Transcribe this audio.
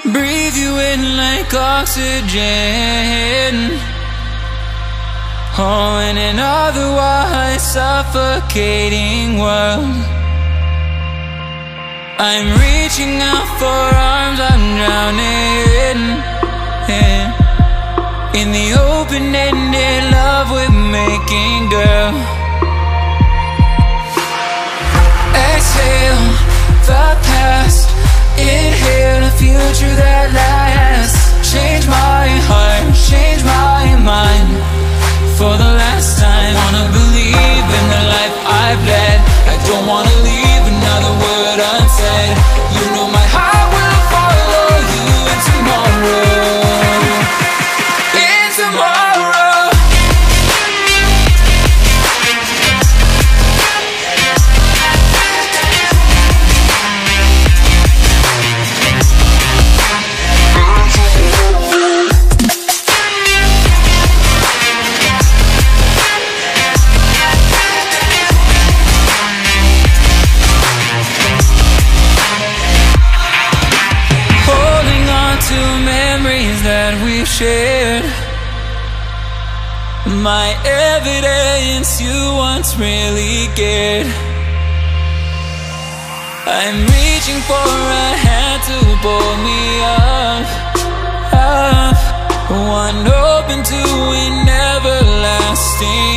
breathe you in like oxygen. Oh, in an otherwise suffocating world, I'm reaching out for arms, I'm drowning in the open-ended love we're making, girl. Exhale the past, inhale a future that lasts. Change my heart, change my mind for the last time. Wanna believe in the life I've led. I don't wanna leave another word unsaid. You know my heart will follow you in tomorrow. In tomorrow. That we've shared, my evidence you once really cared. I'm reaching for a hand to pull me up, up, one open to an everlasting